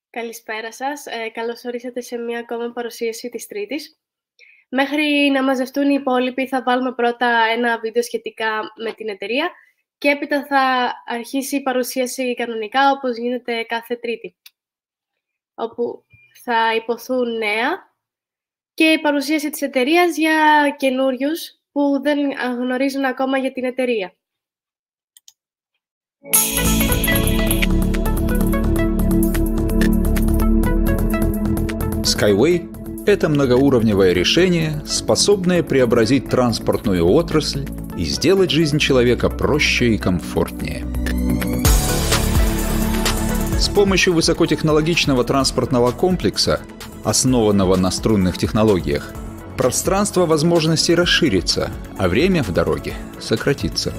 Καλησπέρα σας. Καλώς ορίσατε σε μία ακόμα παρουσίαση της Τρίτης. Μέχρι να μαζευτούν οι υπόλοιποι θα βάλουμε πρώτα ένα βίντεο σχετικά με την εταιρεία και έπειτα θα αρχίσει η παρουσίαση κανονικά όπως γίνεται κάθε Τρίτη, όπου θα υποθούν νέα και η παρουσίαση της εταιρείας για καινούριους που δεν γνωρίζουν ακόμα για την εταιρεία. Skyway – это многоуровневое решение, способное преобразить транспортную отрасль и сделать жизнь человека проще и комфортнее. С помощью высокотехнологичного транспортного комплекса, основанного на струнных технологиях, пространство возможностей расширится, а время в дороге сократится.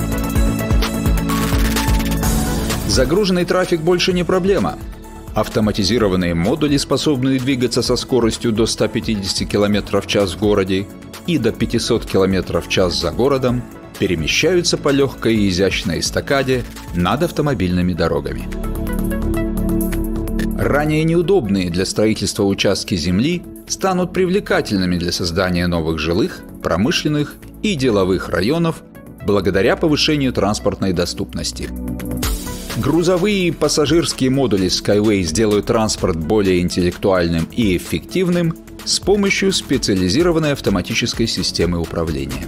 Загруженный трафик больше не проблема. Автоматизированные модули, способные двигаться со скоростью до 150 км в час в городе и до 500 км в час за городом, перемещаются по легкой и изящной эстакаде над автомобильными дорогами. Ранее неудобные для строительства участки земли станут привлекательными для создания новых жилых, промышленных и деловых районов благодаря повышению транспортной доступности. Грузовые и пассажирские модули Skyway сделают транспорт более интеллектуальным и эффективным с помощью специализированной автоматической системы управления.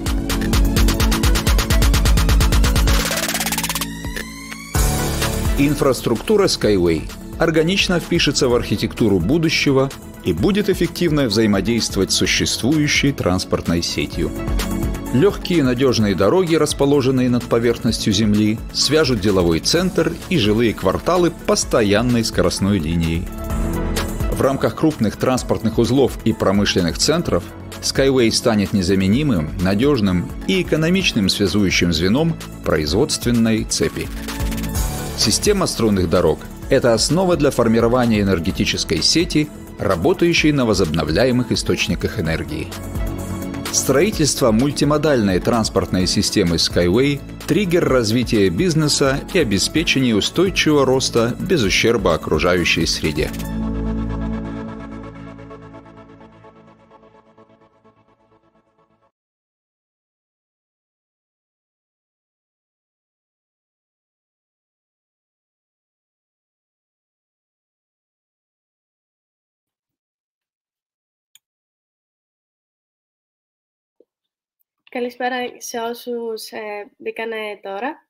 Инфраструктура Skyway органично впишется в архитектуру будущего и будет эффективно взаимодействовать с существующей транспортной сетью. Легкие надежные дороги, расположенные над поверхностью Земли, свяжут деловой центр и жилые кварталы постоянной скоростной линией. В рамках крупных транспортных узлов и промышленных центров Skyway станет незаменимым, надежным и экономичным связующим звеном производственной цепи. Система струнных дорог – это основа для формирования энергетической сети, работающей на возобновляемых источниках энергии. Строительство мультимодальной транспортной системы Skyway – триггер развития бизнеса и обеспечения устойчивого роста без ущерба окружающей среде. Καλησπέρα σε όσους μπήκανε τώρα.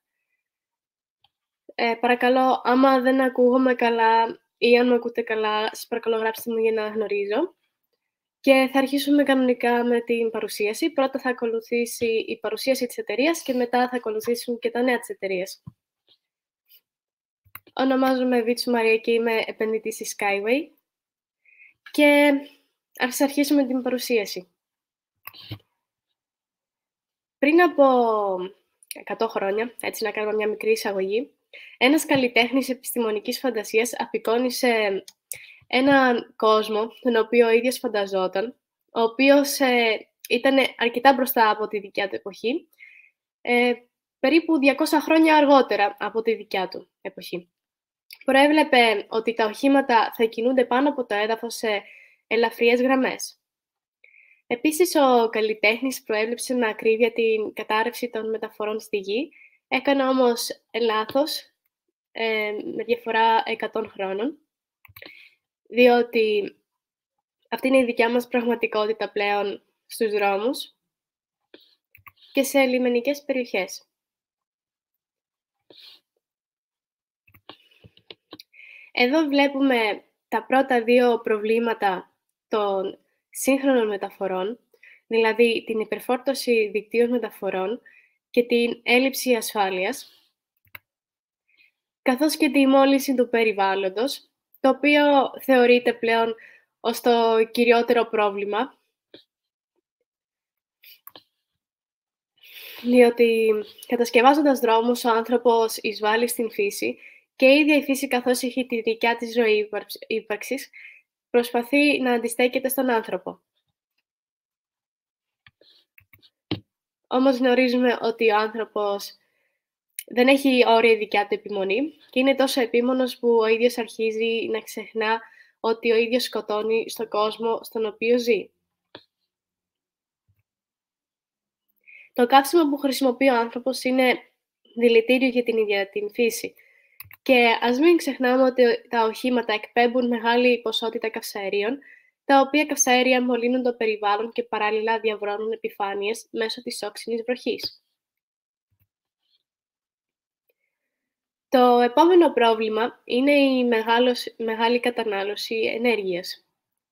Παρακαλώ, άμα δεν ακούγομαι καλά ή αν με ακούτε καλά, σας παρακαλώ γράψτε μου για να γνωρίζω. Και θα αρχίσουμε κανονικά με την παρουσίαση. Πρώτα θα ακολουθήσει η παρουσίαση της εταιρείας και μετά θα ακολουθήσουν και τα νέα της εταιρείας. Ονομάζομαι Βίτσου Μαρία και είμαι επενδυτής της Skyway. Και ας αρχίσουμε την παρουσίαση. Πριν από 100 χρόνια, έτσι να κάνουμε μια μικρή εισαγωγή, ένας καλλιτέχνης επιστημονικής φαντασίας απεικόνισε έναν κόσμο, τον οποίο ο ίδιος φανταζόταν, ο οποίος ήταν αρκετά μπροστά από τη δικιά του εποχή, περίπου 200 χρόνια αργότερα από τη δικιά του εποχή. Προέβλεπε ότι τα οχήματα θα κινούνται πάνω από το έδαφος σε ελαφριές γραμμές. Επίσης, ο καλλιτέχνης προέβλεψε με ακρίβεια την κατάρρευση των μεταφορών στη γη, έκανε όμως λάθος με διαφορά 100 χρόνων, διότι αυτή είναι η δικιά μας πραγματικότητα πλέον στους δρόμους και σε λιμενικές περιοχές. Εδώ βλέπουμε τα πρώτα δύο προβλήματα των σύγχρονων μεταφορών, δηλαδή την υπερφόρτωση δικτύων μεταφορών και την έλλειψη ασφάλειας, καθώς και τη μόλυνση του περιβάλλοντος, το οποίο θεωρείται πλέον ως το κυριότερο πρόβλημα, διότι κατασκευάζοντας δρόμους ο άνθρωπος εισβάλλει στην φύση και η ίδια η φύση, καθώς έχει τη δικιά της ροή ύπαρξης, προσπαθεί να αντιστέκεται στον άνθρωπο. Όμως γνωρίζουμε ότι ο άνθρωπος δεν έχει όρια η δικιά του επιμονή και είναι τόσο επίμονος που ο ίδιος αρχίζει να ξεχνά ότι ο ίδιος σκοτώνει στον κόσμο στον οποίο ζει. Το καύσιμο που χρησιμοποιεί ο άνθρωπος είναι δηλητήριο για την ίδια την φύση. Και ας μην ξεχνάμε ότι τα οχήματα εκπέμπουν μεγάλη ποσότητα καυσαερίων, τα οποία καυσαέρια μολύνουν το περιβάλλον και παράλληλα διαβρώνουν επιφάνειες μέσω της όξινης βροχής. Το επόμενο πρόβλημα είναι η μεγάλη κατανάλωση ενέργειας.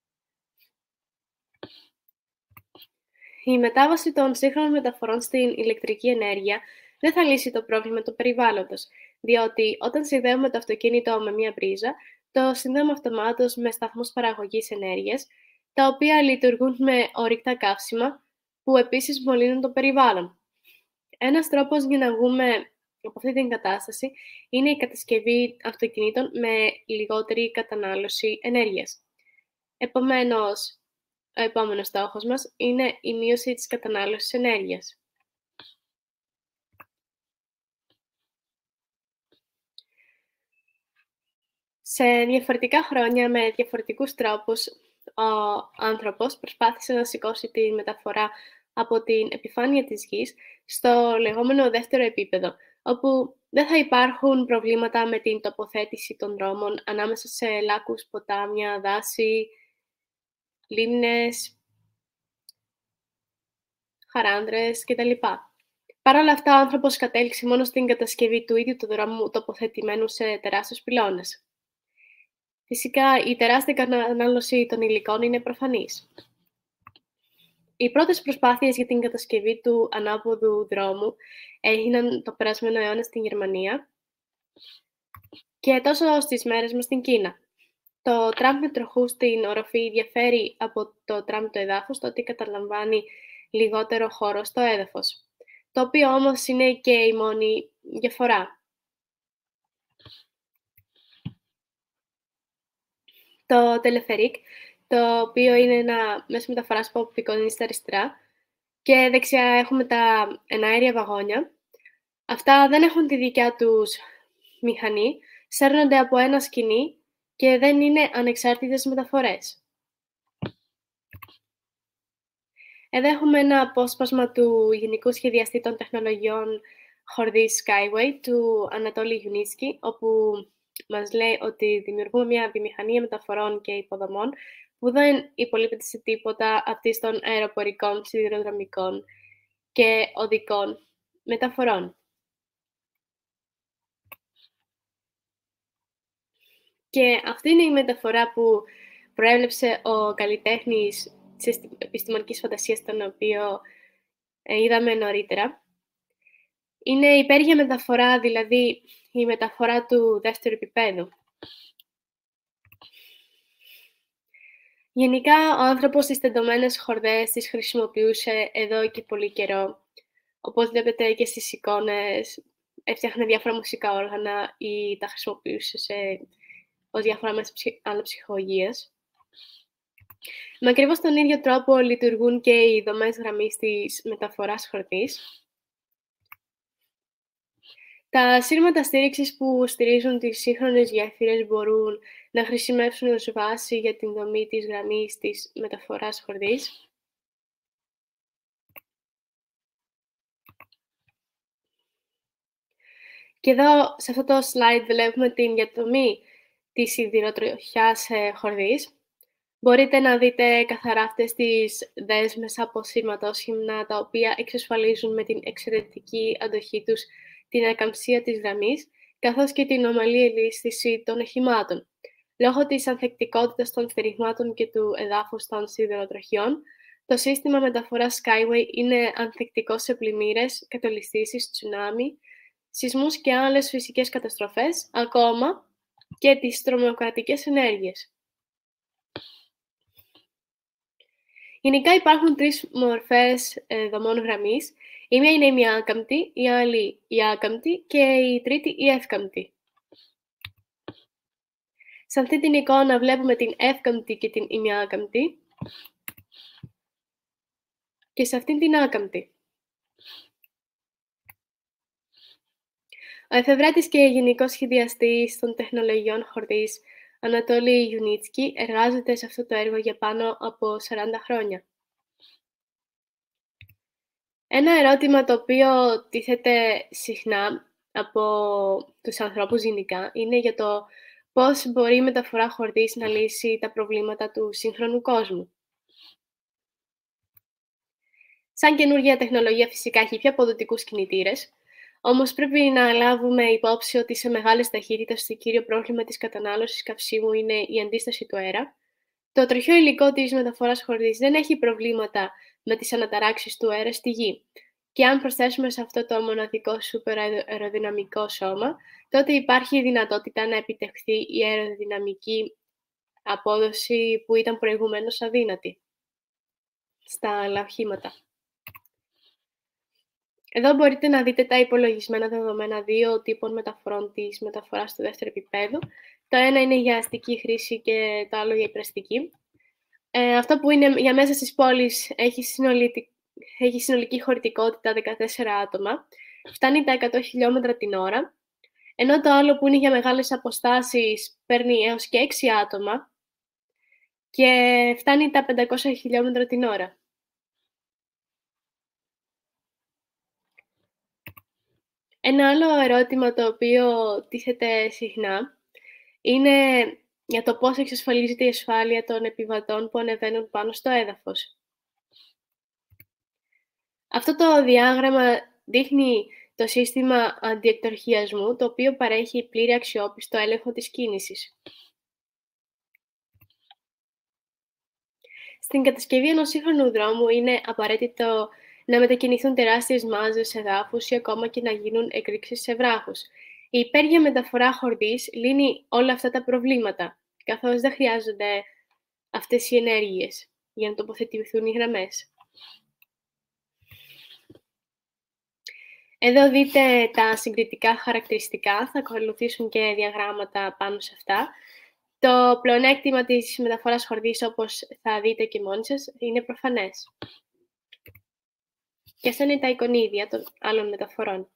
Η μετάβαση των σύγχρονων μεταφορών στην ηλεκτρική ενέργεια δεν θα λύσει το πρόβλημα του περιβάλλοντος, διότι όταν συνδέουμε το αυτοκίνητο με μία πρίζα, το συνδέουμε αυτομάτως με σταθμούς παραγωγής ενέργειας, τα οποία λειτουργούν με ορυκτά καύσιμα, που επίσης μολύνουν το περιβάλλον. Ένας τρόπος για να βγούμε από αυτή την κατάσταση είναι η κατασκευή αυτοκινήτων με λιγότερη κατανάλωση ενέργειας. Επομένως, ο επόμενος στόχος μας είναι η μείωση της κατανάλωσης ενέργειας. Σε διαφορετικά χρόνια, με διαφορετικούς τρόπους, ο άνθρωπος προσπάθησε να σηκώσει τη μεταφορά από την επιφάνεια της γης στο λεγόμενο δεύτερο επίπεδο, όπου δεν θα υπάρχουν προβλήματα με την τοποθέτηση των δρόμων ανάμεσα σε λάκους, ποτάμια, δάση, λίμνες, χαράνδρες κτλ. Παρ' όλα αυτά, ο άνθρωπος κατέληξε μόνο στην κατασκευή του ίδιου του δρόμου τοποθετημένου σε τεράστιους πυλώνες. Φυσικά, η τεράστια κατανάλωση των υλικών είναι προφανής. Οι πρώτες προσπάθειες για την κατασκευή του ανάποδου δρόμου έγιναν το περασμένο αιώνα στην Γερμανία και τόσο στις μέρες μας στην Κίνα. Το τραμ με τροχούς στην οροφή διαφέρει από το τραμ του εδάφους, το ότι καταλαμβάνει λιγότερο χώρο στο έδαφος, το οποίο όμως είναι και η μόνη διαφορά. Το τελεφερίκ, το οποίο είναι ένα μέσο μεταφοράς που απεικονίζει στα αριστερά, και δεξιά έχουμε τα εναέρια βαγόνια. Αυτά δεν έχουν τη δικιά τους μηχανή, σέρνονται από ένα σκηνή και δεν είναι ανεξάρτητες μεταφορές. Εδώ έχουμε ένα απόσπασμα του Γενικού Σχεδιαστή των Τεχνολογιών Χορδής Skyway, του Ανατόλη Γιουνίτσκι, όπου μας λέει ότι δημιουργούμε μια βιομηχανία μεταφορών και υποδομών που δεν υπολείπεται σε τίποτα αυτή των αεροπορικών, σιδηροδρομικών και οδικών μεταφορών. Και αυτή είναι η μεταφορά που προέβλεψε ο καλλιτέχνης της επιστημονικής φαντασίας, τον οποίο είδαμε νωρίτερα. Είναι η υπέργεια μεταφορά, δηλαδή η μεταφορά του δεύτερου επίπεδου. Γενικά, ο άνθρωπος τις τεντωμένες χορδές τις χρησιμοποιούσε εδώ και πολύ καιρό. Όπως βλέπετε και στις εικόνες, έφτιαχνε διάφορα μουσικά όργανα ή τα χρησιμοποιούσε ως διάφορα μέσα αναψυχολογίας. Με ακριβώς τον ίδιο τρόπο λειτουργούν και οι δομές γραμμής της μεταφοράς χορδής. Τα σύρματα στήριξης που στηρίζουν τις σύγχρονες γέφυρες μπορούν να χρησιμεύσουν ως βάση για την δομή της γραμμής της μεταφοράς χορδής. Και εδώ, σε αυτό το slide, βλέπουμε την διαδομή της σιδηροτροχιάς χορδής. Μπορείτε να δείτε καθαρά αυτές τις δέσμες από σύρματόσχημνα, τα οποία εξασφαλίζουν με την εξαιρετική αντοχή τους την ακαμψία της γραμμής, καθώς και την ομαλή ελίσθηση των οχημάτων. Λόγω της ανθεκτικότητας των σφυριγμάτων και του εδάφους των σιδηροτροχιών, το σύστημα μεταφοράς Skyway είναι ανθεκτικό σε πλημμύρες, κατολιστήσεις, τσουνάμι, σεισμούς και άλλες φυσικές καταστροφές, ακόμα και τις τρομοκρατικές ενέργειες. Γενικά υπάρχουν τρεις μορφές δομών γραμμής. Η μία είναι η μη άκαμπτη, η άλλη η άκαμπτη και η τρίτη η εύκαμπτη. Σε αυτή την εικόνα βλέπουμε την εύκαμπτη και την ημιάκαμπτη και σε αυτήν την άκαμπτη. Ο εφευρέτης και γενικός σχεδιαστής των τεχνολογιών χορδής, Ανατόλη Ιουνίτσκι, εργάζεται σε αυτό το έργο για πάνω από 40 χρόνια. Ένα ερώτημα το οποίο τίθεται συχνά από τους ανθρώπους γενικά είναι για το πώς μπορεί η μεταφορά χορδής να λύσει τα προβλήματα του σύγχρονου κόσμου. Σαν καινούργια τεχνολογία φυσικά έχει πιο αποδοτικούς κινητήρες, όμως πρέπει να λάβουμε υπόψη ότι σε μεγάλες ταχύτητες το κύριο πρόβλημα της κατανάλωσης καυσίμου είναι η αντίσταση του αέρα. Το τροχαίο υλικό της μεταφοράς χορδής δεν έχει προβλήματα με τις αναταράξεις του αέρα στη γη. Και αν προσθέσουμε σε αυτό το μοναδικό σούπερ αεροδυναμικό σώμα, τότε υπάρχει δυνατότητα να επιτευχθεί η αεροδυναμική απόδοση που ήταν προηγουμένως αδύνατη στα άλλα οχήματα. Εδώ μπορείτε να δείτε τα υπολογισμένα δεδομένα δύο τύπων μεταφορών της μεταφοράς του δεύτερου επίπεδου. Το ένα είναι για αστική χρήση και το άλλο για υπεραστική. Αυτό που είναι για μέσα στις πόλεις έχει συνολική χωρητικότητα 14 άτομα, φτάνει τα 100 χιλιόμετρα την ώρα, ενώ το άλλο που είναι για μεγάλες αποστάσεις παίρνει έως και 6 άτομα και φτάνει τα 500 χιλιόμετρα την ώρα. Ένα άλλο ερώτημα το οποίο τίθεται συχνά είναι για το πώς εξασφαλίζεται η ασφάλεια των επιβατών που ανεβαίνουν πάνω στο έδαφος. Αυτό το διάγραμμα δείχνει το σύστημα αντιεκτροχιασμού, το οποίο παρέχει πλήρη αξιόπιστο έλεγχο της κίνησης. Στην κατασκευή ενός σύγχρονου δρόμου είναι απαραίτητο να μετακινηθούν τεράστιες μάζες εδάφους ή ακόμα και να γίνουν εκρήξεις σε βράχους. Η υπέργεια μεταφορά χορδής λύνει όλα αυτά τα προβλήματα, καθώς δεν χρειάζονται αυτές οι ενέργειες για να τοποθετηθούν οι γραμμές. Εδώ δείτε τα συγκριτικά χαρακτηριστικά, θα ακολουθήσουν και διαγράμματα πάνω σε αυτά. Το πλεονέκτημα της μεταφοράς χορδής, όπως θα δείτε και μόνοι σας, είναι προφανές. Και αυτά είναι τα εικονίδια των άλλων μεταφορών.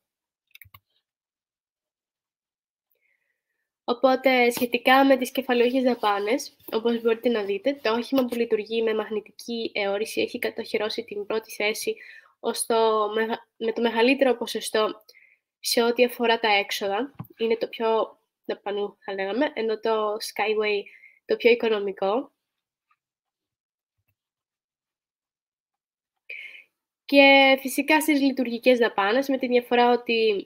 Οπότε, σχετικά με τις κεφαλαιούχες δαπάνες, όπως μπορείτε να δείτε, το όχημα που λειτουργεί με μαγνητική αιώρηση έχει κατοχυρώσει την πρώτη θέση με το μεγαλύτερο ποσοστό σε ό,τι αφορά τα έξοδα. Είναι το πιο δαπανού, θα λέγαμε, ενώ το Skyway το πιο οικονομικό. Και φυσικά στις λειτουργικές δαπάνες, με τη διαφορά ότι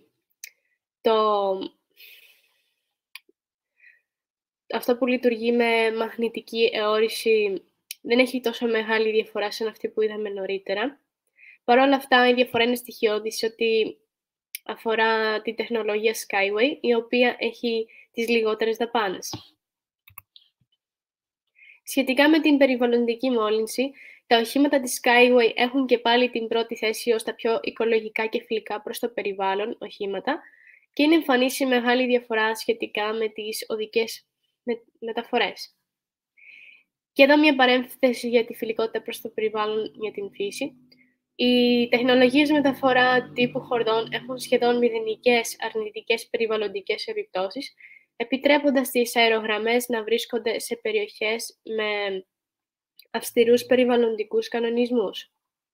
αυτό που λειτουργεί με μαγνητική αιώρηση δεν έχει τόσο μεγάλη διαφορά σαν αυτή που είδαμε νωρίτερα. Παρ' όλα αυτά, η διαφορά είναι στοιχειώδης ότι αφορά την τεχνολογία Skyway, η οποία έχει τις λιγότερες δαπάνες. Σχετικά με την περιβαλλοντική μόλυνση, τα οχήματα της Skyway έχουν και πάλι την πρώτη θέση ως τα πιο οικολογικά και φιλικά προς το περιβάλλον οχήματα και είναι εμφανής η μεγάλη διαφορά σχετικά με τις οδικές μεταφορές. Και εδώ μια παρένθεση για τη φιλικότητα προς το περιβάλλον για την φύση. Οι τεχνολογίες μεταφορά τύπου χορδών έχουν σχεδόν μηδενικές αρνητικές περιβαλλοντικές επιπτώσεις, επιτρέποντας τις αερογραμμές να βρίσκονται σε περιοχές με αυστηρούς περιβαλλοντικούς κανονισμούς.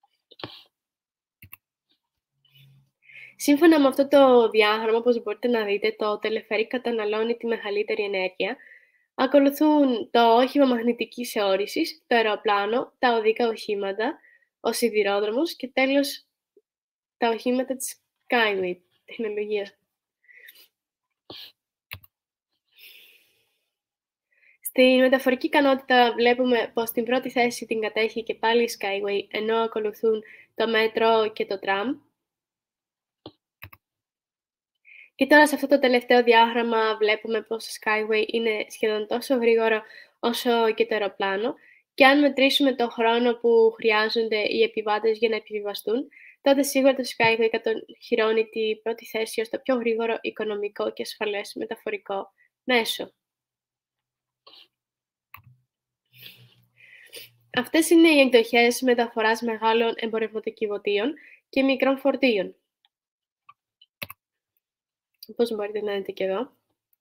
Σύμφωνα με αυτό το διάγραμμα, όπως μπορείτε να δείτε, το τελεφερίκ καταναλώνει τη μεγαλύτερη ενέργεια. Ακολουθούν το όχημα μαγνητικής αιώρησης, το αεροπλάνο, τα οδικά οχήματα, ο σιδηρόδρομος και τέλος τα οχήματα της Skyway τεχνολογίας. Στη μεταφορική ικανότητα βλέπουμε πως την πρώτη θέση την κατέχει και πάλι η Skyway, ενώ ακολουθούν το μέτρο και το τραμ. Και τώρα σε αυτό το τελευταίο διάγραμμα βλέπουμε πως το Skyway είναι σχεδόν τόσο γρήγορο όσο και το αεροπλάνο και αν μετρήσουμε το χρόνο που χρειάζονται οι επιβάτες για να επιβιβαστούν, τότε σίγουρα το Skyway κατοχυρώνει την πρώτη θέση ως το πιο γρήγορο, οικονομικό και ασφαλές μεταφορικό μέσο. Αυτές είναι οι εκδοχές μεταφοράς μεγάλων εμπορευματοκιβωτίων και μικρών φορτίων. όπως μπορείτε να δείτε και εδώ.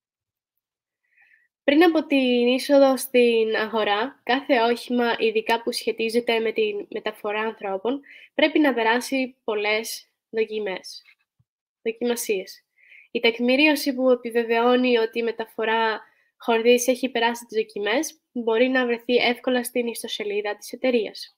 Πριν από την είσοδο στην αγορά, κάθε όχημα, ειδικά που σχετίζεται με τη μεταφορά ανθρώπων, πρέπει να περάσει πολλές δοκιμασίες. Η τεκμηρίωση που επιβεβαιώνει ότι η μεταφορά χορδής έχει περάσει τις δοκιμές μπορεί να βρεθεί εύκολα στην ιστοσελίδα της εταιρείας.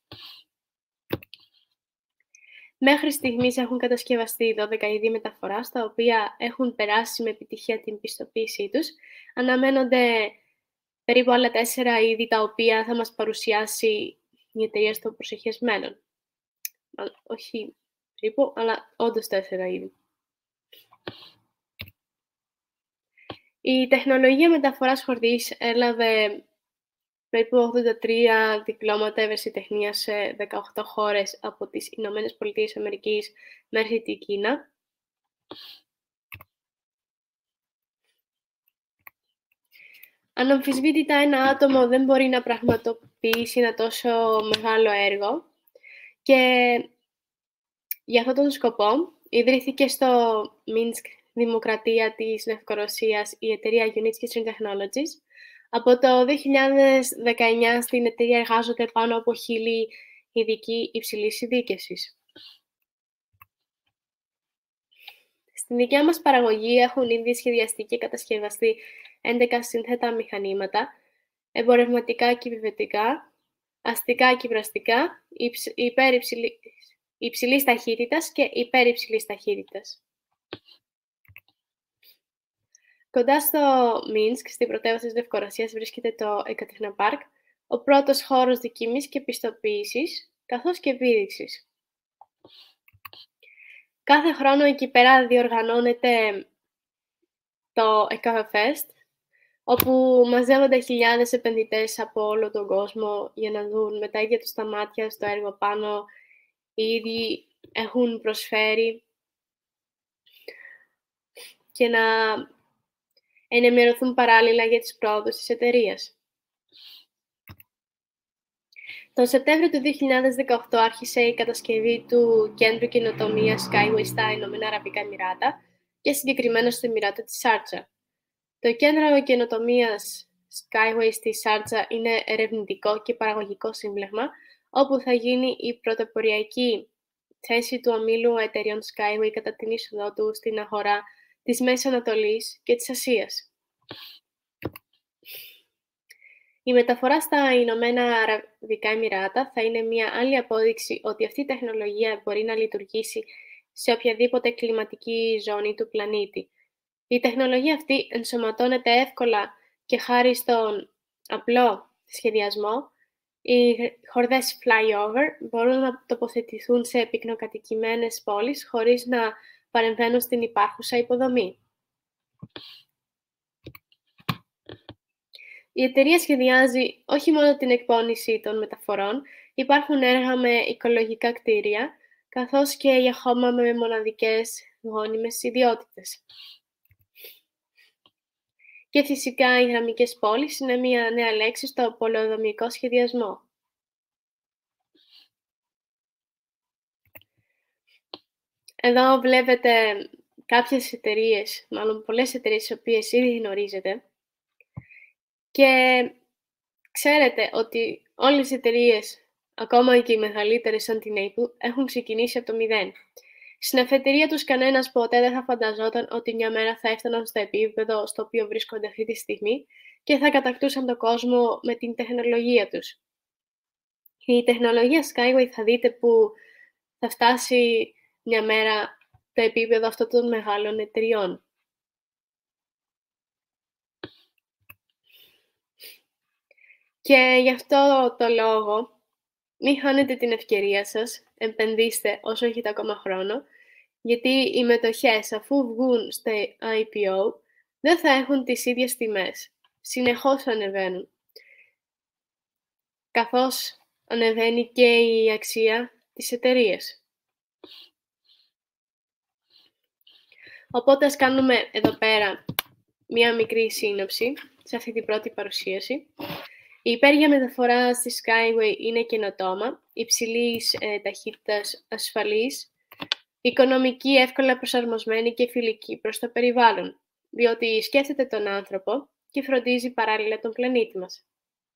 Μέχρι στιγμής έχουν κατασκευαστεί 12 είδη μεταφοράς, τα οποία έχουν περάσει με επιτυχία την πιστοποίησή τους. Αναμένονται περίπου άλλα 4 είδη, τα οποία θα μας παρουσιάσει η εταιρεία στο προσεχές μέλλον. Όχι περίπου, αλλά όντως 4 είδη. Η τεχνολογία μεταφοράς χορδής έλαβε περίπου 83 διπλώματα ευρεσιτεχνίας σε 18 χώρες από τις Ηνωμένες Πολιτείες Αμερικής μέχρι την Κίνα. Αναμφισβήτητα, ένα άτομο δεν μπορεί να πραγματοποιήσει ένα τόσο μεγάλο έργο και για αυτόν τον σκοπό ιδρύθηκε στο Μίνσκ, Δημοκρατία της Λευκορωσίας, η εταιρεία Unitsky String Technologies. Από το 2019 στην εταιρεία εργάζονται πάνω από 1.000 ειδικοί υψηλής ειδίκευσης. Στην δικιά μας παραγωγή έχουν ήδη σχεδιαστεί και κατασκευαστεί 11 σύνθετα μηχανήματα, εμπορευματικά και επιβετικά, αστικά και βραστικά, υψηλής ταχύτητας και υπερυψηλής ταχύτητας. Κοντά στο Μίνσκ, στην πρωτεύουσα της Λευκορωσίας, βρίσκεται το Εκατερίνα-Πάρκ, ο πρώτος χώρος δοκιμής και πιστοποίησης, καθώς και επίδειξης. Κάθε χρόνο εκεί πέρα διοργανώνεται το EcoFest, όπου μαζεύονται χιλιάδες επενδυτές από όλο τον κόσμο για να δουν με τα ίδια τους τα μάτια στο έργο πάνω. Ήδη έχουν προσφέρει και να ενημερωθούν παράλληλα για τις πρόοδους της εταιρείας. Τον Σεπτέμβριο του 2018 άρχισε η κατασκευή του Κέντρου Καινοτομίας Skyway στα Ηνωμένα Αραβικά Εμιράτα και συγκεκριμένα στο Εμιράτο της Σάρτζα. Το Κέντρο Καινοτομίας Skyway στη Σάρτζα είναι ερευνητικό και παραγωγικό σύμπλεγμα, όπου θα γίνει η πρωτοποριακή θέση του ομίλου εταιρειών Skyway κατά την είσοδό του στην αγορά της Μέσης Ανατολής και της Ασίας. Η μεταφορά στα Ηνωμένα Αραβικά Εμιράτα θα είναι μια άλλη απόδειξη ότι αυτή η τεχνολογία μπορεί να λειτουργήσει σε οποιαδήποτε κλιματική ζώνη του πλανήτη. Η τεχνολογία αυτή ενσωματώνεται εύκολα και χάρη στον απλό σχεδιασμό, οι χορδές flyover μπορούν να τοποθετηθούν σε πυκνοκατοικημένες πόλεις χωρίς να παρεμβαίνουν στην υπάρχουσα υποδομή. Η εταιρεία σχεδιάζει όχι μόνο την εκπώνηση των μεταφορών, υπάρχουν έργα με οικολογικά κτίρια, καθώς και για χώμα με μοναδικές γόνιμες ιδιότητες. Και φυσικά οι γραμμικές πόλεις είναι μια νέα λέξη στο πολεοδομικό σχεδιασμό. Εδώ βλέπετε κάποιες εταιρείες, μάλλον πολλές εταιρείες, τις οποίες ήδη γνωρίζετε. Και ξέρετε ότι όλες οι εταιρείες, ακόμα και οι μεγαλύτερες σαν την Apple, έχουν ξεκινήσει από το 0. Στην αφετηρία τους κανένας ποτέ δεν θα φανταζόταν ότι μια μέρα θα έφταναν στο επίπεδο στο οποίο βρίσκονται αυτή τη στιγμή και θα κατακτούσαν τον κόσμο με την τεχνολογία τους. Η τεχνολογία Skyway θα δείτε που θα φτάσει μια μέρα το επίπεδο αυτών των μεγάλων εταιριών. Και γι' αυτό το λόγο, μην χάνετε την ευκαιρία σας, επενδύστε όσο έχετε ακόμα χρόνο, γιατί οι μετοχές, αφού βγουν στο IPO, δεν θα έχουν τις ίδιες τιμές. Συνεχώς ανεβαίνουν. Καθώς ανεβαίνει και η αξία της εταιρείας. Οπότε ας κάνουμε εδώ πέρα μία μικρή σύνοψη σε αυτή την πρώτη παρουσίαση. Η υπέργεια μεταφορά στη Skyway είναι καινοτόμα, υψηλής ταχύτητας, ασφαλής, οικονομική, εύκολα προσαρμοσμένη και φιλική προς το περιβάλλον, διότι σκέφτεται τον άνθρωπο και φροντίζει παράλληλα τον πλανήτη μας.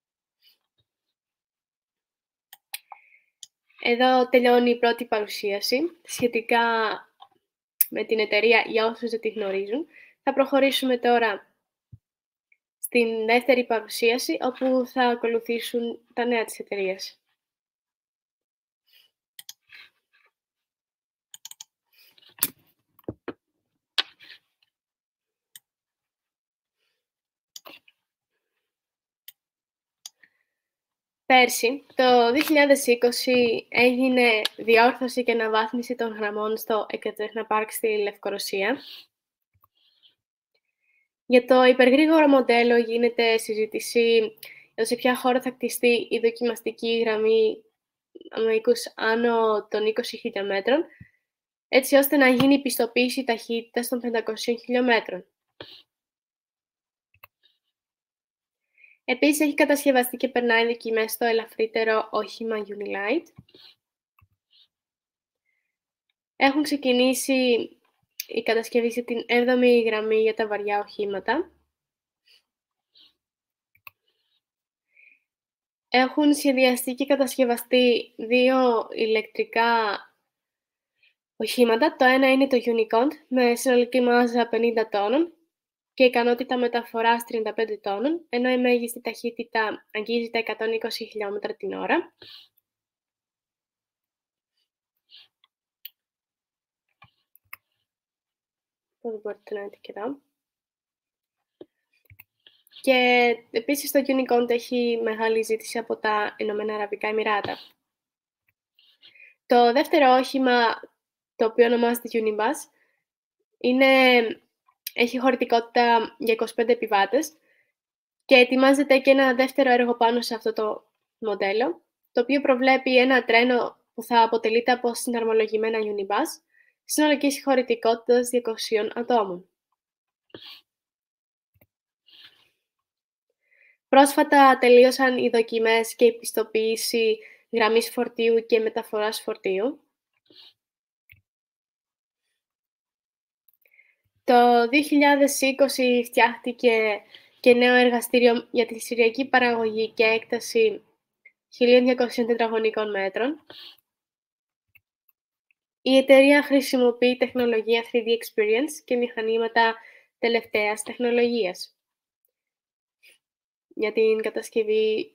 Εδώ τελειώνει η πρώτη παρουσίαση σχετικά με την εταιρεία για όσους δεν τη γνωρίζουν. Θα προχωρήσουμε τώρα στην δεύτερη παρουσίαση, όπου θα ακολουθήσουν τα νέα της εταιρείας. Πέρσι, το 2020, έγινε διόρθωση και αναβάθμιση των γραμμών στο Εκατεχναπάρκ στη Λευκορωσία. Για το υπεργρήγορο μοντέλο γίνεται συζήτηση σε ποια χώρα θα κτιστεί η δοκιμαστική γραμμή με οίκους άνω των 20 χιλιόμετρων, έτσι ώστε να γίνει η πιστοποίηση ταχύτητας των 500 χιλιόμετρων. Επίσης, έχει κατασκευαστεί και περνάει δοκιμές στο ελαφρύτερο όχημα Unilight. Έχουν ξεκινήσει η κατασκευή σε την 7η γραμμή για τα βαριά οχήματα. Έχουν σχεδιαστεί και κατασκευαστεί 2 ηλεκτρικά οχήματα. Το ένα είναι το Unicorn με συνολική μάζα 50 τόνων και ικανότητα μεταφοράς 35 τόνων, ενώ η μέγιστη ταχύτητα αγγίζει τα 120 χιλιόμετρα την ώρα. Πώς μπορείτε να δείτε και εδώ. Και επίσης το Unicorn έχει μεγάλη ζήτηση από τα Ηνωμένα Αραβικά Εμιράτα. Το δεύτερο όχημα, το οποίο ονομάζεται Unibus, έχει χωρητικότητα για 25 επιβάτες και ετοιμάζεται και ένα δεύτερο έργο πάνω σε αυτό το μοντέλο, το οποίο προβλέπει ένα τρένο που θα αποτελείται από συναρμολογημένα Unibus, συνολικής χωρητικότητας 200 ατόμων. Πρόσφατα τελείωσαν οι δοκιμές και η πιστοποίηση γραμμής φορτίου και μεταφοράς φορτίου. Το 2020 φτιάχτηκε και νέο εργαστήριο για τη συριακή παραγωγή και έκταση 1.200 τετραγωνικών μέτρων. Η εταιρεία χρησιμοποιεί τεχνολογία 3D Experience και μηχανήματα τελευταίας τεχνολογίας για την κατασκευή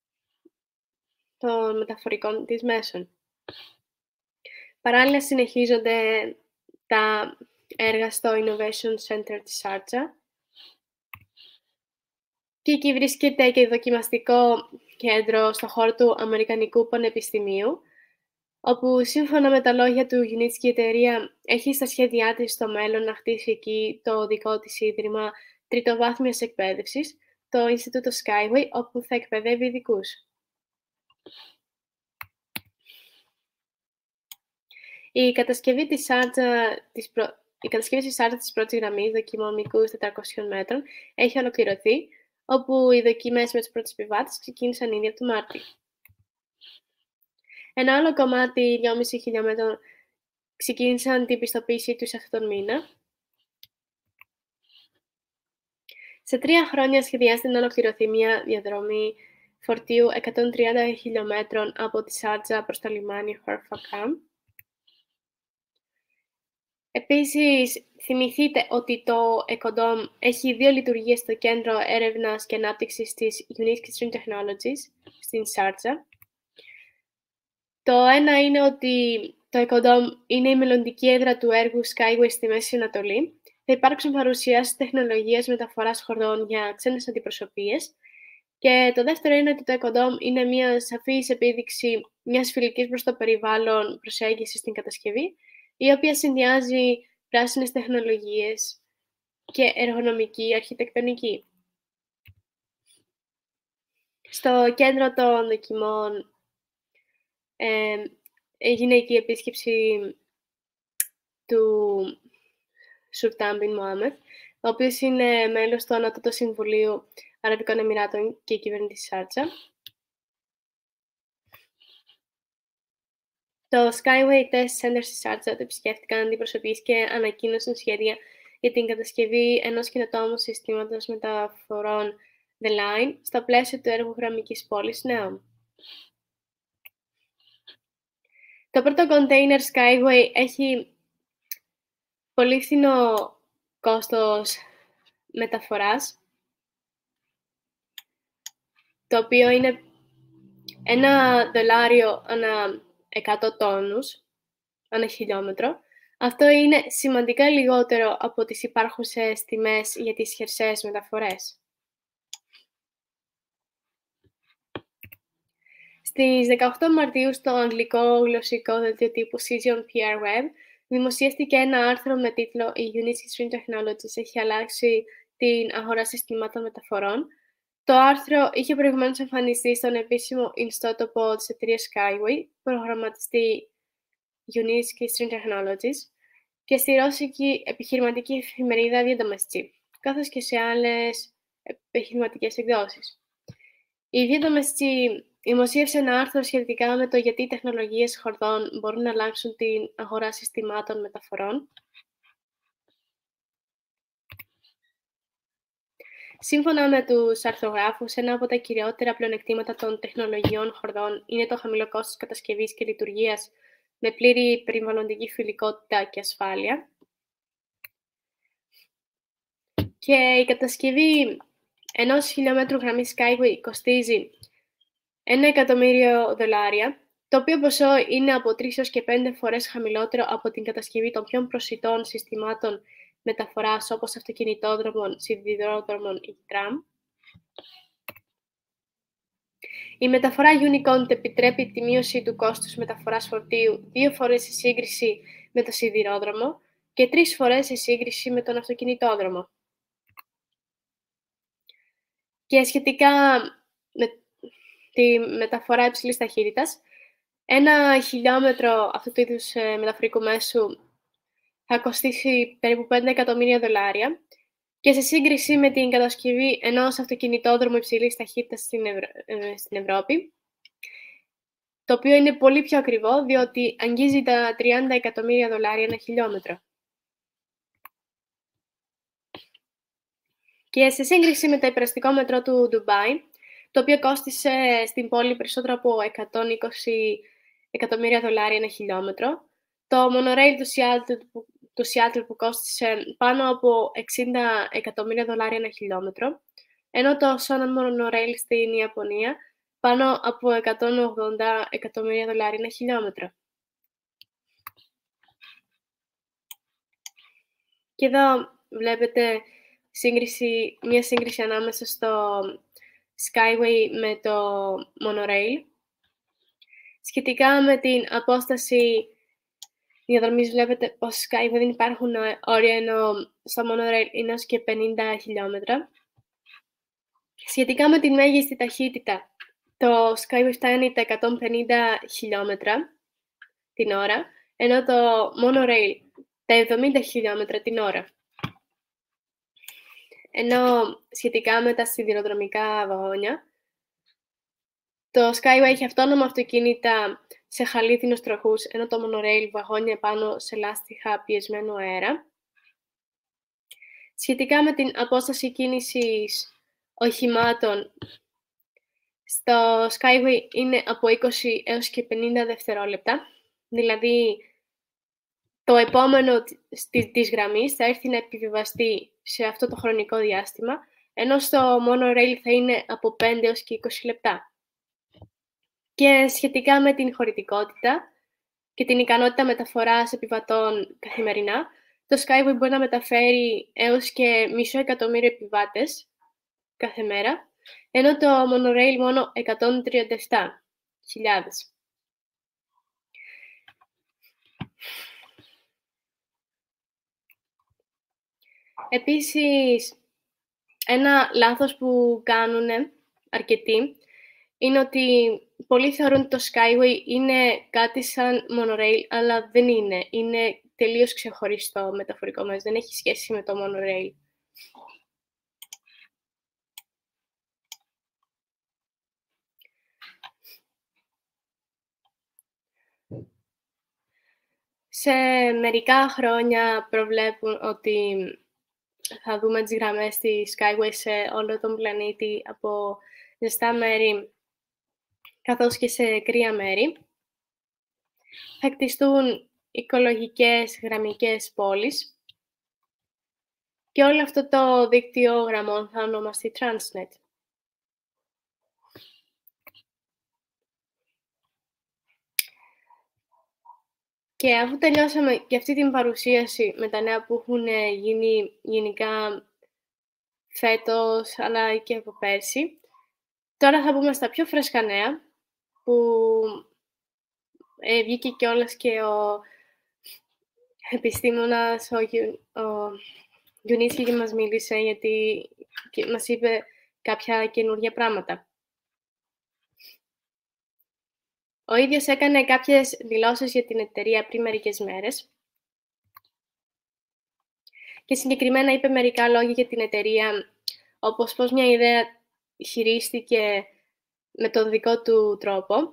των μεταφορικών της μέσων. Παράλληλα συνεχίζονται τα έργα στο Innovation Center της Σάρτσα και εκεί βρίσκεται και δοκιμαστικό κέντρο στο χώρο του Αμερικανικού Πανεπιστημίου, όπου σύμφωνα με τα λόγια του Γιουνίτσκι, η εταιρεία έχει στα σχέδιά της στο μέλλον να χτίσει εκεί το δικό της ίδρυμα τριτοβάθμιας εκπαίδευσης, το Ινστιτούτο Skyway, όπου θα εκπαιδεύει ειδικούς. Η κατασκευή της Σάρτσα της πρώτης γραμμής δοκιμών μήκους 400 μέτρων έχει ολοκληρωθεί, όπου οι δοκιμές με τους πρώτους επιβάτες ξεκίνησαν ήδη από τον Μάρτιο. Ένα άλλο κομμάτι 2,5 χιλιόμετρων ξεκίνησαν την πιστοποίησή τους αυτόν τον μήνα. Σε 3 χρόνια σχεδιάζεται να ολοκληρωθεί μια διαδρομή φορτίου 130 χιλιόμετρων από τη Σάρτζα προς το λιμάνι Χορφακάμ. Επίσης, θυμηθείτε ότι το Ecodome έχει 2 λειτουργίες στο Κέντρο Έρευνας και Ανάπτυξης της Unique Extreme Technologies στην Σάρτζα. Το ένα είναι ότι το Ecodome είναι η μελλοντική έδρα του έργου Skyway στη Μέση Ανατολή. Θα υπάρξουν παρουσιάσεις τεχνολογίας μεταφοράς χορδών για ξένες αντιπροσωπείες. Και το δεύτερο είναι ότι το Ecodome είναι μια σαφής επίδειξη μιας φιλικής προς το περιβάλλον προσέγγισης στην κατασκευή, η οποία συνδυάζει πράσινες τεχνολογίες και εργονομική αρχιτεκτονική. Στο κέντρο των δοκιμών έγινε και η επίσκεψη του Σουλτάν Μπιν Μωάμεθ, ο οποίος είναι μέλος του Ανώτατου Συμβουλίου Αραβικών Εμιράτων και κυβερνήτης Σάρτσα. Το Skyway Test Center στη Σάρτζα το επισκέφτηκαν αντιπροσωπείς και ανακοίνωσαν σχέδια για την κατασκευή ενός καινοτόμου συστήματος μεταφορών The Line στο πλαίσιο του έργου γραμμικής πόλης νέων. Το πρώτο container Skyway έχει πολύ φθηνό κόστος μεταφοράς, το οποίο είναι $1 ανά 100 τόνους, ανά χιλιόμετρο. Αυτό είναι σημαντικά λιγότερο από τις υπάρχουσες τιμές για τις χερσαίες μεταφορές. Στις 18 Μαρτίου στο αγγλικό γλωσσικό δελτίο τύπου Cision PR Web δημοσιεύτηκε ένα άρθρο με τίτλο «Η Unity Stream Technologies έχει αλλάξει την αγορά συστημάτων μεταφορών». Το άρθρο είχε προηγουμένως εμφανιστεί στον επίσημο ιστότοπο της εταιρείας Skyway, προγραμματιστή Unity Stream Technologies, και στη ρώσικη επιχειρηματική εφημερίδα Viedomosti, καθώς και σε άλλες επιχειρηματικές εκδόσεις. Η Viedomosti δημοσίευσε ένα άρθρο σχετικά με το γιατί οι τεχνολογίες χορδών μπορούν να αλλάξουν την αγορά συστημάτων μεταφορών. Σύμφωνα με τους αρθρογράφους, ένα από τα κυριότερα πλεονεκτήματα των τεχνολογιών χορδών είναι το χαμηλό κόστος κατασκευής και λειτουργίας με πλήρη περιβαλλοντική φιλικότητα και ασφάλεια. Και η κατασκευή ενός χιλιόμετρου γραμμής Skyway κοστίζει $1.000.000, το οποίο ποσό είναι από 3 έως και 5 φορές χαμηλότερο από την κατασκευή των πιο προσιτών συστημάτων μεταφοράς όπως αυτοκινητόδρομων, σιδηρόδρομων ή τραμ. Η μεταφορά Unicont επιτρέπει τη μείωση του κόστους μεταφοράς φορτίου 2 φορές σε σύγκριση με το σιδηρόδρομο και 3 φορές σε σύγκριση με τον αυτοκινητόδρομο. Και σχετικά με τη μεταφορά υψηλής ταχύτητας, ένα χιλιόμετρο αυτού του είδους μεταφορικού μέσου θα κοστίσει περίπου $5 εκατομμύρια και σε σύγκριση με την κατασκευή ενός αυτοκινητόδρομου υψηλής ταχύτητας στην Ευρώπη, το οποίο είναι πολύ πιο ακριβό, διότι αγγίζει τα $30 εκατομμύρια ένα χιλιόμετρο. Και σε σύγκριση με το υπεραστικό μετρό του Ντουμπάι, το οποίο κόστισε στην πόλη περισσότερο από $120 εκατομμύρια ένα χιλιόμετρο, το monorail του Seattle που κόστισε πάνω από $60 εκατομμύρια ένα χιλιόμετρο, ενώ το Sona Monorail στην Ιαπωνία πάνω από $180 εκατομμύρια ένα χιλιόμετρο. Και εδώ βλέπετε μια σύγκριση ανάμεσα στο Skyway με το Monorail. Σχετικά με την απόσταση διαδρομής βλέπετε πως στο Skyway δεν υπάρχουν όρια, ενώ στο Monorail είναι έως και 50 χιλιόμετρα. Σχετικά με τη μέγιστη ταχύτητα, το Skyway φτάνει τα 150 χιλιόμετρα την ώρα, ενώ το Monorail τα 70 χιλιόμετρα την ώρα. Ενώ σχετικά με τα σιδηροδρομικά βαγόνια, το Skyway έχει αυτόνομα αυτοκίνητα σε χαλίθινους τροχούς, ενώ το Monorail βαγόνια πάνω σε λάστιχα πιεσμένου αέρα. Σχετικά με την απόσταση κίνησης οχημάτων, στο Skyway είναι από 20 έως και 50 δευτερόλεπτα, δηλαδή το επόμενο της γραμμής θα έρθει να επιβιβαστεί σε αυτό το χρονικό διάστημα, ενώ στο Monorail θα είναι από 5 έως και 20 λεπτά. Και σχετικά με την χωρητικότητα και την ικανότητα μεταφοράς επιβατών καθημερινά, το Skyway μπορεί να μεταφέρει έως και 500.000 επιβάτες κάθε μέρα, ενώ το Monorail μόνο 137.000. Επίσης, ένα λάθος που κάνουν αρκετοί είναι ότι πολλοί θεωρούν ότι το Skyway είναι κάτι σαν Monorail, αλλά δεν είναι. Είναι τελείως ξεχωριστό μεταφορικό μέσο, δεν έχει σχέση με το Monorail. Σε μερικά χρόνια προβλέπουν ότι θα δούμε τις γραμμές της Skyway σε όλο τον πλανήτη από ζεστά μέρη καθώς και σε κρύα μέρη. Θα κτιστούν οικολογικές γραμμικές πόλεις και όλο αυτό το δίκτυο γραμμών θα ονομαστεί Transnet. Και αφού τελειώσαμε και αυτή την παρουσίαση με τα νέα που έχουν γίνει γενικά φέτος αλλά και από πέρσι, τώρα θα μπούμε στα πιο φρέσκα νέα που βγήκε κιόλας και ο επιστήμονας, ο Γιουνίτσκι, και μας μίλησε γιατί και μας είπε κάποια καινούργια πράγματα. Ο ίδιος έκανε κάποιες δηλώσεις για την εταιρεία πριν μερικές μέρες και συγκεκριμένα είπε μερικά λόγια για την εταιρεία, όπως πώς μια ιδέα χειρίστηκε με τον δικό του τρόπο.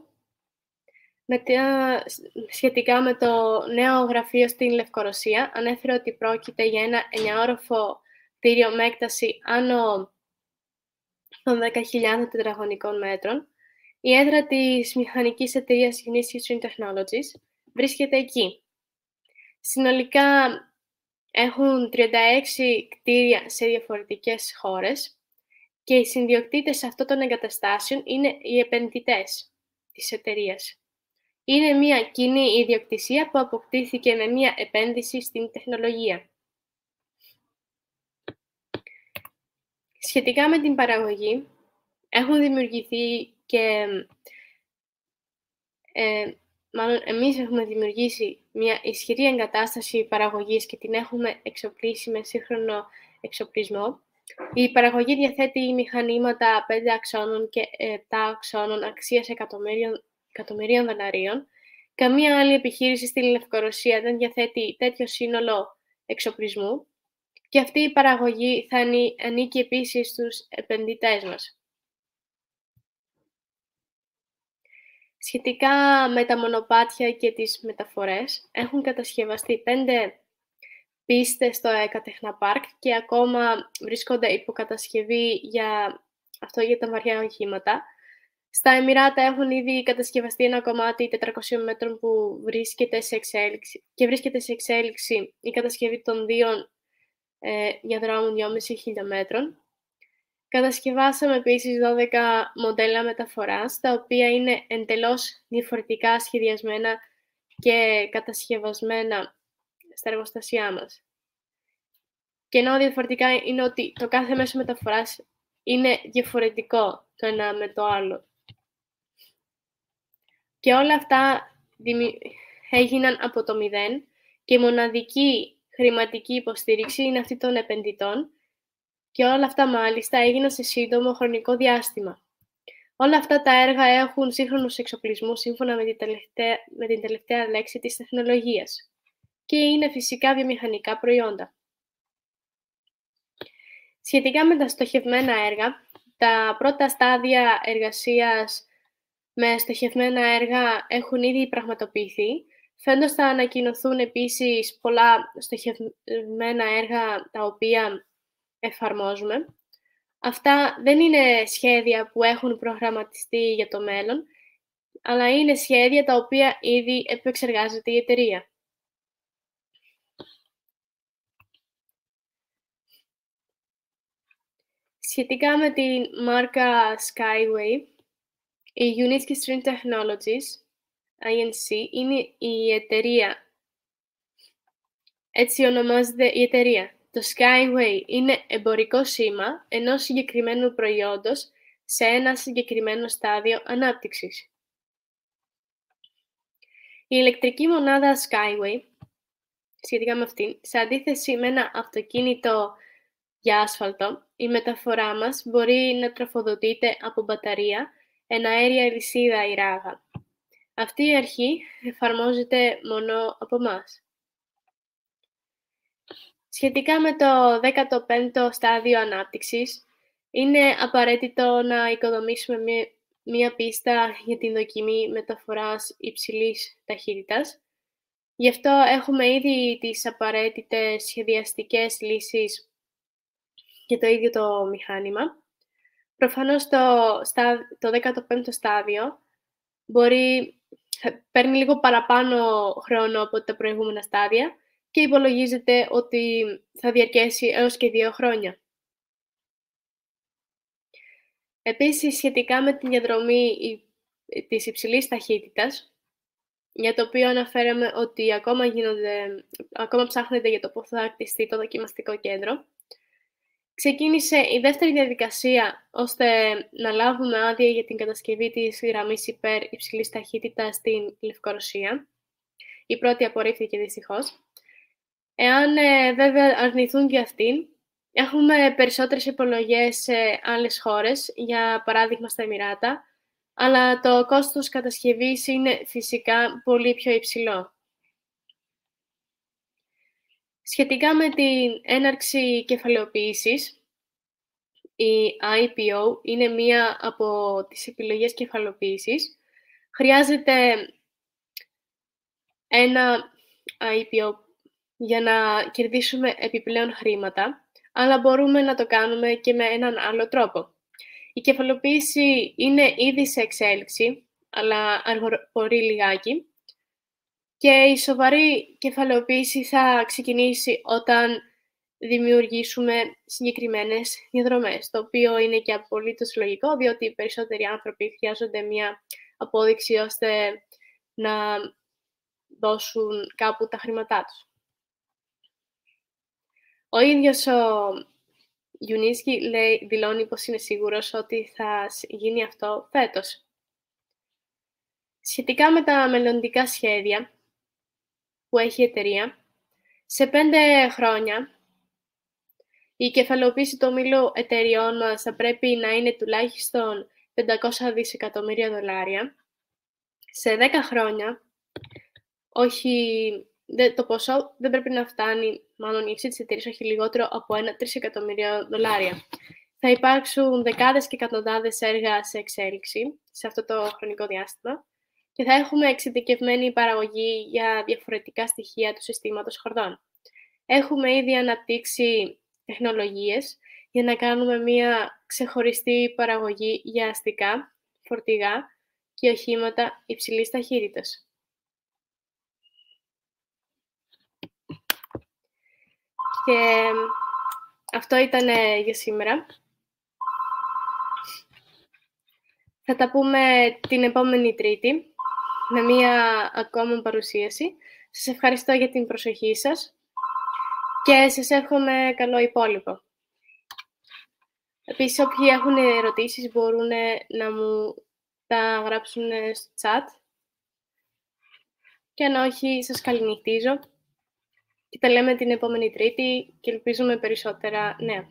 Μετά, σχετικά με το νέο γραφείο στην Λευκορωσία, ανέφερε ότι πρόκειται για ένα 9όροφο κτίριο με έκταση άνω των 10.000 τετραγωνικών μέτρων. Η έδρα της μηχανικής εταιρείας Unisys Technologies βρίσκεται εκεί. Συνολικά έχουν 36 κτίρια σε διαφορετικές χώρες και οι συνδιοκτήτες αυτών των εγκαταστάσεων είναι οι επενδυτές της εταιρείας. Είναι μια κοινή ιδιοκτησία που αποκτήθηκε με μια επένδυση στην τεχνολογία. Σχετικά με την παραγωγή, έχουν δημιουργηθεί και μάλλον εμείς έχουμε δημιουργήσει μια ισχυρή εγκατάσταση παραγωγής και την έχουμε εξοπλίσει με σύγχρονο εξοπλισμό. Η παραγωγή διαθέτει μηχανήματα 5 αξώνων και 7 αξώνων αξίας εκατομμυρίων δολαρίων. Καμία άλλη επιχείρηση στη Λευκορωσία δεν διαθέτει τέτοιο σύνολο εξοπλισμού και αυτή η παραγωγή θα ανήκει επίσης στους επενδυτές μας. Σχετικά με τα μονοπάτια και τις μεταφορές, έχουν κατασκευαστεί 5 πίστες στο Εκατεχναπάρκ και ακόμα βρίσκονται υποκατασκευή για τα βαριά οχήματα. Στα Εμιράτα έχουν ήδη κατασκευαστεί ένα κομμάτι 400 μέτρων που βρίσκεται σε εξέλιξη η κατασκευή των 2 διαδρόμων 2,5 χιλιόμετρων. Κατασκευάσαμε επίσης 12 μοντέλα μεταφοράς, τα οποία είναι εντελώς διαφορετικά σχεδιασμένα και κατασκευασμένα στα εργοστάσια μας. Και ενώ διαφορετικά είναι ότι το κάθε μέσο μεταφοράς είναι διαφορετικό το ένα με το άλλο. Και όλα αυτά έγιναν από το μηδέν και η μοναδική χρηματική υποστήριξη είναι αυτή των επενδυτών και όλα αυτά μάλιστα έγιναν σε σύντομο χρονικό διάστημα. Όλα αυτά τα έργα έχουν σύγχρονους εξοπλισμούς σύμφωνα με την τελευταία λέξη της τεχνολογίας και είναι φυσικά βιομηχανικά προϊόντα. Σχετικά με τα στοχευμένα έργα, τα πρώτα στάδια εργασίας με στοχευμένα έργα έχουν ήδη πραγματοποιηθεί. Φέτος θα ανακοινωθούν επίσης πολλά στοχευμένα έργα τα οποία εφαρμόζουμε. Αυτά δεν είναι σχέδια που έχουν προγραμματιστεί για το μέλλον, αλλά είναι σχέδια τα οποία ήδη επεξεργάζεται η εταιρεία. Σχετικά με τη μάρκα Skyway, η Unisys Technologies, INC, είναι η εταιρεία. Έτσι ονομάζεται η εταιρεία. Το Skyway είναι εμπορικό σήμα ενός συγκεκριμένου προϊόντος σε ένα συγκεκριμένο στάδιο ανάπτυξης. Η ηλεκτρική μονάδα Skyway, σχετικά με αυτήν, σε αντίθεση με ένα αυτοκίνητο για άσφαλτο, η μεταφορά μας μπορεί να τροφοδοτείται από μπαταρία, εναέρια αλυσίδα ή ράγα. Αυτή η αρχή εφαρμόζεται μόνο από εμάς. Σχετικά με το 15ο στάδιο ανάπτυξης, είναι απαραίτητο να οικοδομήσουμε μία πίστα για την δοκιμή μεταφοράς υψηλής ταχύτητας. Γι' αυτό έχουμε ήδη τις απαραίτητες σχεδιαστικές λύσεις για το ίδιο το μηχάνημα. Προφανώς το 15ο στάδιο παίρνει λίγο παραπάνω χρόνο από τα προηγούμενα στάδια και υπολογίζεται ότι θα διαρκέσει έως και 2 χρόνια. Επίσης, σχετικά με τη διαδρομή της υψηλής ταχύτητας, για το οποίο αναφέραμε ότι ακόμα ψάχνεται για το πού θα κτιστεί το δοκιμαστικό κέντρο, ξεκίνησε η δεύτερη διαδικασία ώστε να λάβουμε άδεια για την κατασκευή της γραμμής υπέρ υψηλής ταχύτητας στην Λευκορωσία. Η πρώτη απορρίφθηκε δυστυχώς. Εάν βέβαια αρνηθούν και αυτήν, έχουμε περισσότερες επιλογές σε άλλες χώρες, για παράδειγμα στα Εμιράτα, αλλά το κόστος κατασκευής είναι φυσικά πολύ πιο υψηλό. Σχετικά με την έναρξη κεφαλαιοποίησης, η IPO είναι μία από τις επιλογές κεφαλαιοποίησης. Χρειάζεται ένα IPO για να κερδίσουμε επιπλέον χρήματα, αλλά μπορούμε να το κάνουμε και με έναν άλλο τρόπο. Η κεφαλαιοποίηση είναι ήδη σε εξέλιξη, αλλά αργοπορεί λιγάκι. Και η σοβαρή κεφαλαιοποίηση θα ξεκινήσει όταν δημιουργήσουμε συγκεκριμένες διαδρομές, το οποίο είναι και απολύτως λογικό, διότι οι περισσότεροι άνθρωποι χρειάζονται μια απόδειξη ώστε να δώσουν κάπου τα χρήματά τους. Ο ίδιος ο Γιουνίσκι δηλώνει πως είναι σίγουρος ότι θα γίνει αυτό φέτος. Σχετικά με τα μελλοντικά σχέδια που έχει η εταιρεία, σε 5 χρόνια η κεφαλαιοποίηση του ομίλου εταιριών μας θα πρέπει να είναι τουλάχιστον $500 δισεκατομμύρια. Σε 10 χρόνια, το ποσό δεν πρέπει να φτάνει, μάλλον η αξία της εταιρείας, όχι λιγότερο από $1 τρισεκατομμύριο. Θα υπάρξουν δεκάδες και εκατοντάδες έργα σε εξέλιξη σε αυτό το χρονικό διάστημα και θα έχουμε εξειδικευμένη παραγωγή για διαφορετικά στοιχεία του συστήματος χορδών. Έχουμε ήδη αναπτύξει τεχνολογίες για να κάνουμε μια ξεχωριστή παραγωγή για αστικά, φορτηγά και οχήματα υψηλής ταχύτητας. Και αυτό ήταν για σήμερα. Θα τα πούμε την επόμενη Τρίτη με μία ακόμα παρουσίαση. Σας ευχαριστώ για την προσοχή σας και σας εύχομαι καλό υπόλοιπο. Επίσης, όποιοι έχουν ερωτήσεις μπορούν να μου τα γράψουν στο chat και αν όχι, σας καληνυχτίζω και τα λέμε την επόμενη Τρίτη και ελπίζουμε περισσότερα νέα.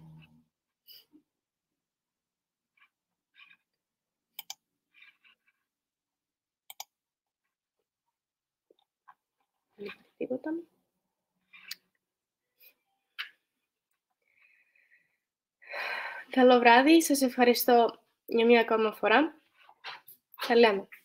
Τίποτα. Καλό βράδυ, σας ευχαριστώ για μία ακόμα φορά. Τα λέμε.